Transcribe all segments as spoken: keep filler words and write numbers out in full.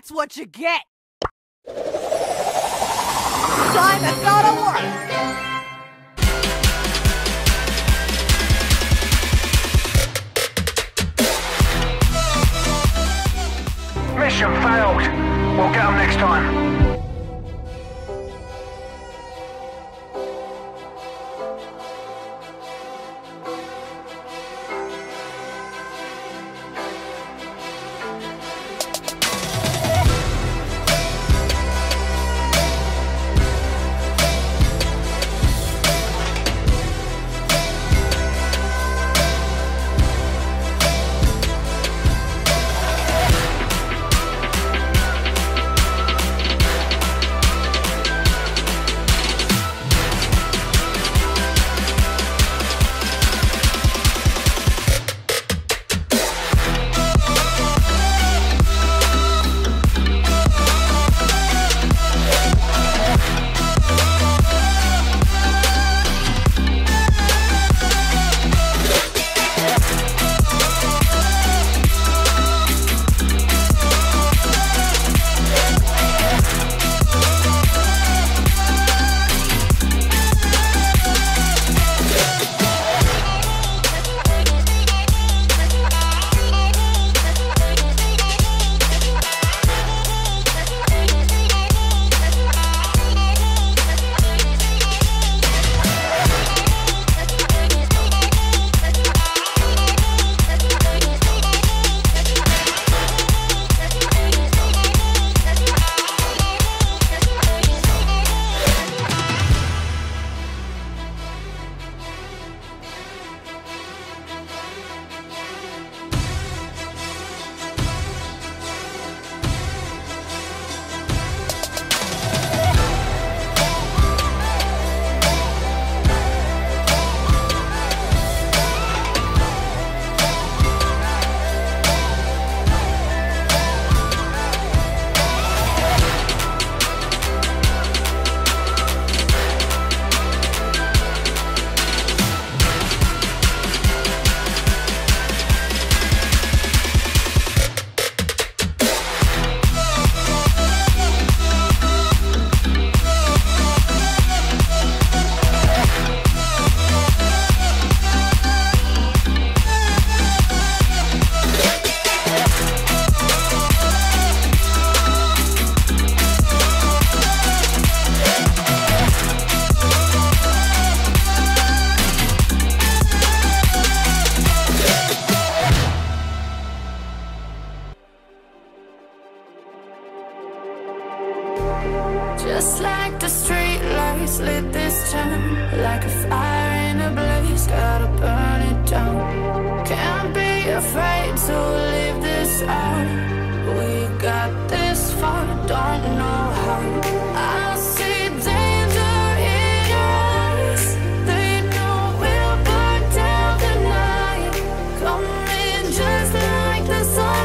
That's what you get! Simon thought it worked! Mission failed. We'll get them next time. Just like the street lights lit this town, like a fire in a blaze, gotta burn it down. Can't be afraid to leave this out. We got this far, don't know how. I see danger in your eyes. They know we'll burn down the night. Coming just like the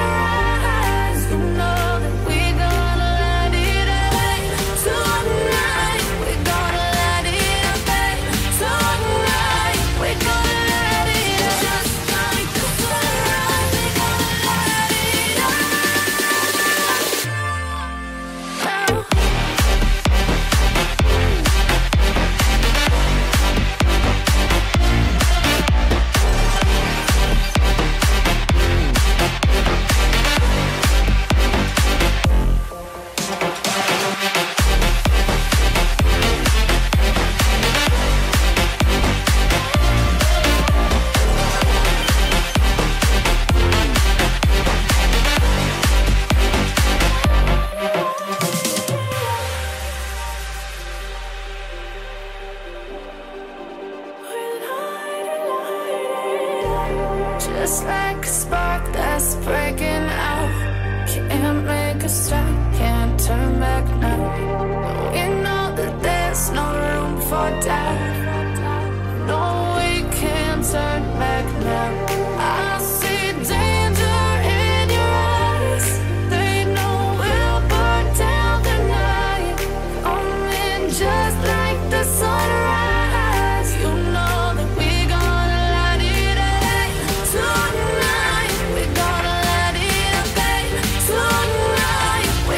sunrise. You know that we gonna light it up tonight. We gonna light it up, babe. Tonight we gonna light it up just like the sunrise. We gonna light it up. Just like a spark that's breaking out. Can't make a stop, can't turn back now. We know that there's no room for doubt. No, we can't turn back now. I see danger in your eyes. They know we'll burn down the night. Coming just like the sunrise. You know that we gonna light it up tonight. We gonna light it up, babe. Tonight we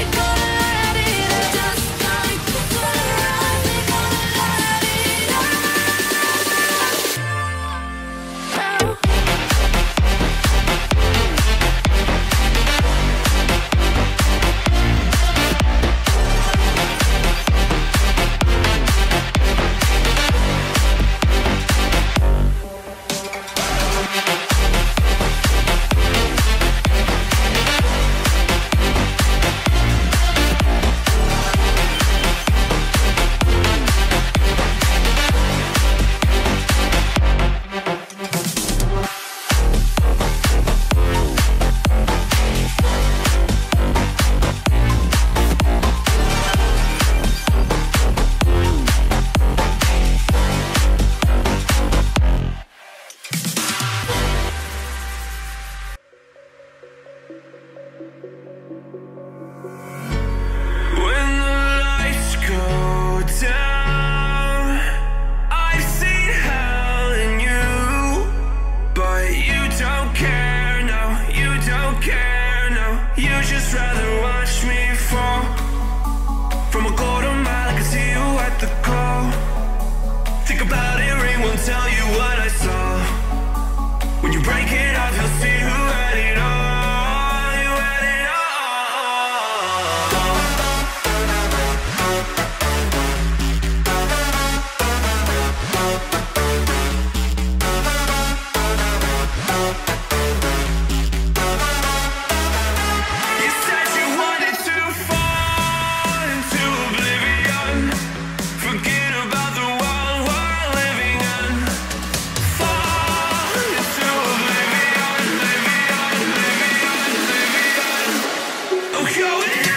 When the lights go down, I've seen hell in you, but you don't care, no, you don't care, no. You just rather watch me fall. From a quarter mile, I can see you at the call. Think about it, ring won't tell you what I saw. When you break it off, you'll see who had it all. You had it all. You said you wanted to fall into oblivion. Forget about the world we're living in. Fall into oblivion, oblivion, oblivion, oblivion. I'm going in.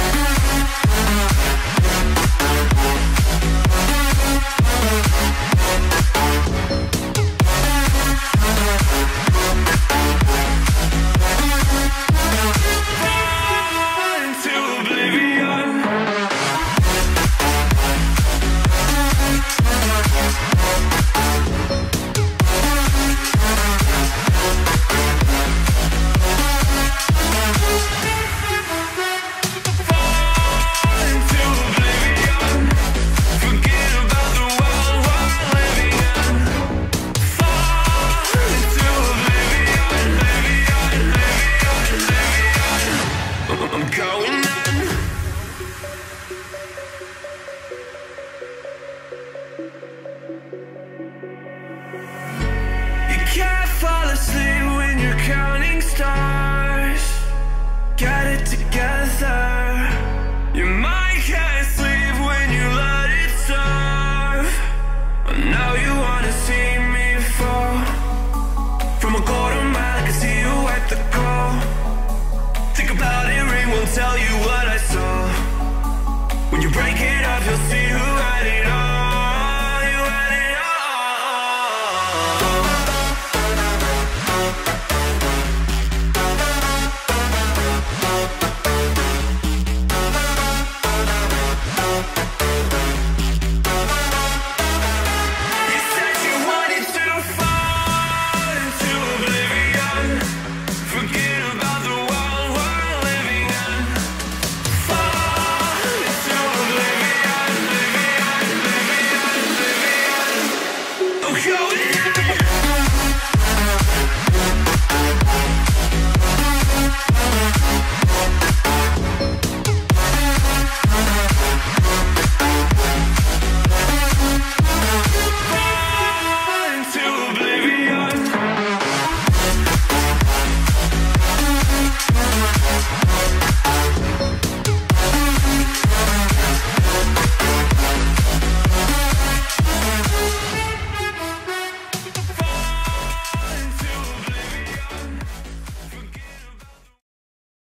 Fall into oblivion. Fall into oblivion. Forget about the world we're living in. Fall into oblivion, oblivion, oblivion, oblivion. I'm going in. You can't fall asleep when you're counting stars. Get it together. Your mind can't sleep when you let it serve. And now you wanna see me fall. From a quarter mile, I can see you at the call. Think about it, ring won't tell you what